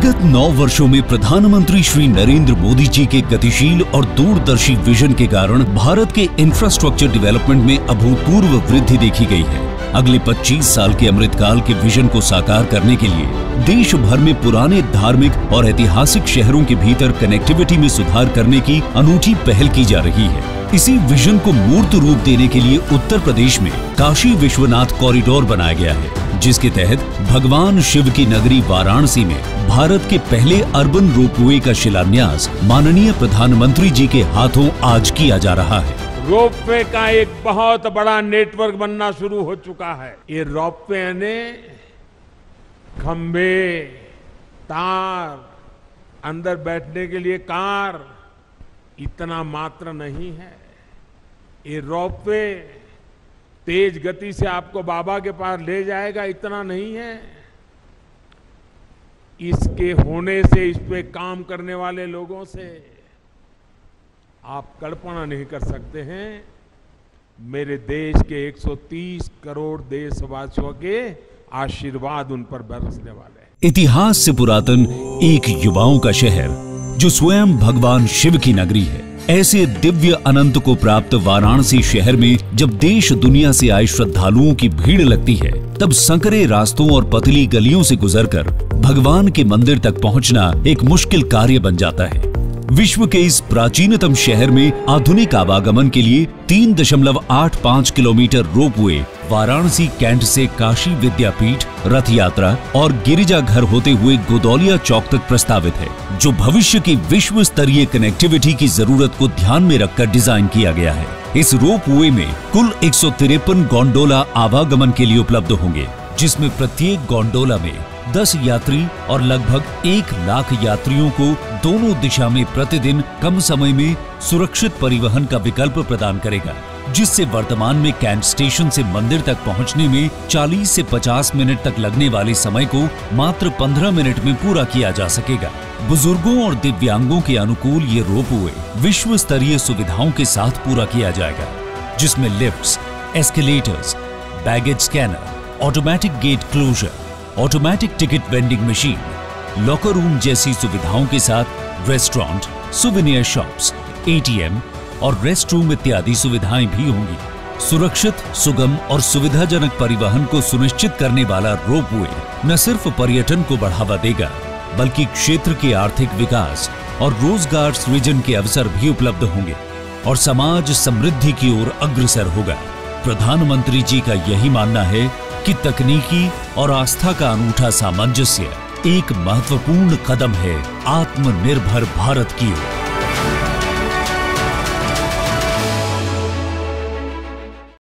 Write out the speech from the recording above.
विगत 9 वर्षों में प्रधानमंत्री श्री नरेंद्र मोदी जी के गतिशील और दूरदर्शी विजन के कारण भारत के इंफ्रास्ट्रक्चर डेवलपमेंट में अभूतपूर्व वृद्धि देखी गई है। अगले 25 साल के अमृतकाल के विजन को साकार करने के लिए देश भर में पुराने धार्मिक और ऐतिहासिक शहरों के भीतर कनेक्टिविटी में सुधार करने की अनूठी पहल की जा रही है। इसी विजन को मूर्त रूप देने के लिए उत्तर प्रदेश में काशी विश्वनाथ कॉरिडोर बनाया गया है, जिसके तहत भगवान शिव की नगरी वाराणसी में भारत के पहले अर्बन रोपवे का शिलान्यास माननीय प्रधानमंत्री जी के हाथों आज किया जा रहा है। रोपवे का एक बहुत बड़ा नेटवर्क बनना शुरू हो चुका है। ये रोपवे ने खंबे, तार, अंदर बैठने के लिए कार इतना मात्र नहीं है। ये रोपवे तेज गति से आपको बाबा के पास ले जाएगा इतना नहीं है। इसके होने से, इस पे काम करने वाले लोगों से आप कल्पना नहीं कर सकते हैं मेरे देश के 130 करोड़ देशवासियों के आशीर्वाद उन पर बरसने वाले हैं। इतिहास से पुरातन एक युवाओं का शहर जो स्वयं भगवान शिव की नगरी है, ऐसे दिव्य अनंत को प्राप्त वाराणसी शहर में जब देश दुनिया से आए श्रद्धालुओं की भीड़ लगती है, तब संकरे रास्तों और पतली गलियों से गुजरकर भगवान के मंदिर तक पहुंचना एक मुश्किल कार्य बन जाता है। विश्व के इस प्राचीनतम शहर में आधुनिक आवागमन के लिए 3.85 किलोमीटर रोपवे वाराणसी कैंट से काशी विद्यापीठ, रथ यात्रा और गिरिजा घर होते हुए गोदौलिया चौक तक प्रस्तावित है, जो भविष्य की विश्व स्तरीय कनेक्टिविटी की जरूरत को ध्यान में रखकर डिजाइन किया गया है। इस रोपवे में कुल 153 गोंडोला आवागमन के लिए उपलब्ध होंगे, जिसमें प्रत्येक गोंडोला में 10 यात्री और लगभग 1 लाख यात्रियों को दोनों दिशा में प्रतिदिन कम समय में सुरक्षित परिवहन का विकल्प प्रदान करेगा, जिससे वर्तमान में कैंट स्टेशन से मंदिर तक पहुंचने में 40 से 50 मिनट तक लगने वाले समय को मात्र 15 मिनट में पूरा किया जा सकेगा। बुजुर्गों और दिव्यांगों के अनुकूल ये रोपवे विश्व स्तरीय सुविधाओं के साथ पूरा किया जाएगा, जिसमें lifts, escalators, baggage scanner, automatic gate closure, automatic ticket vending machine, locker room जैसी सुविधाओं के साथ रेस्टोरेंट, सुवेनियर शॉप्स, एटीएम और रेस्ट रूम इत्यादि सुविधाएं भी होंगी। सुरक्षित, सुगम और सुविधाजनक परिवहन को सुनिश्चित करने वाला रोपवे न सिर्फ पर्यटन को बढ़ावा देगा, बल्कि क्षेत्र के आर्थिक विकास और रोजगार सृजन के अवसर भी उपलब्ध होंगे और समाज समृद्धि की ओर अग्रसर होगा। प्रधानमंत्री जी का यही मानना है कि तकनीकी और आस्था का अनूठा सामंजस्य एक महत्वपूर्ण कदम है आत्मनिर्भर भारत की ओर।